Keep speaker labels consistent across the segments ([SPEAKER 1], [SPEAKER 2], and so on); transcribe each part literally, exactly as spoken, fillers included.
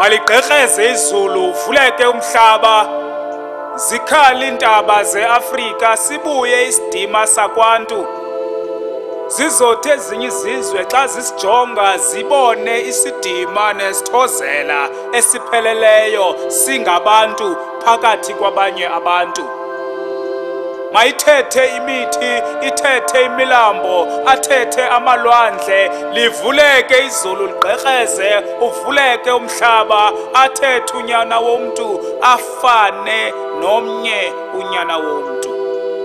[SPEAKER 1] Maligqekreze izulu uvuleke umhlaba zikhali intaba zeAfrika sibuye isidima sakwantu zizothi ezinye izizwe xa zisijonga zibone isidima nesithozela esipheleleyo singabantu phakathi kwabanye abantu. Mayithethe imithi, ithethe imilambo, athethe amalwandle, livuleke izulu ligqekreze, uvuleke umhlaba, athethe unyana womntu, afane nomnye unyana womntu.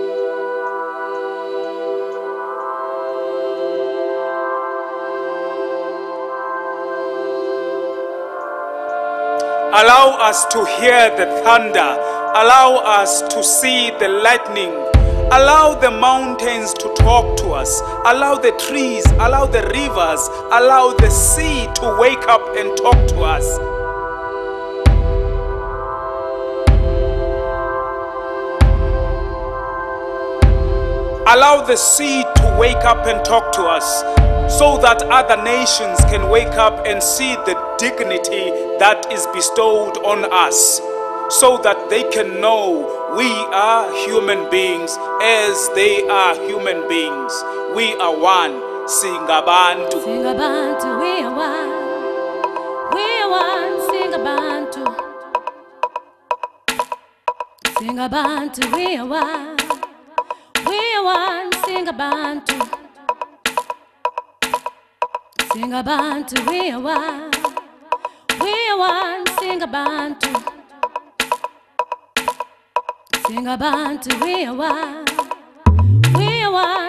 [SPEAKER 1] Allow us to hear the thunder. Allow us to see the lightning. Allow the mountains to talk to us. Allow the trees, allow the rivers, allow the sea to wake up and talk to us. Allow the sea to wake up and talk to us, so that other nations can wake up and see the dignity that is bestowed on us, so that they can know we are human beings as they are human beings. We are one. Singabantu.
[SPEAKER 2] Singabantu, we are one. We are one. Singabantu. Singabantu, we are one. We are one. Singabantu. Singabantu, we are one. We are one. Singabantu. Singabantu, we are one. We are one.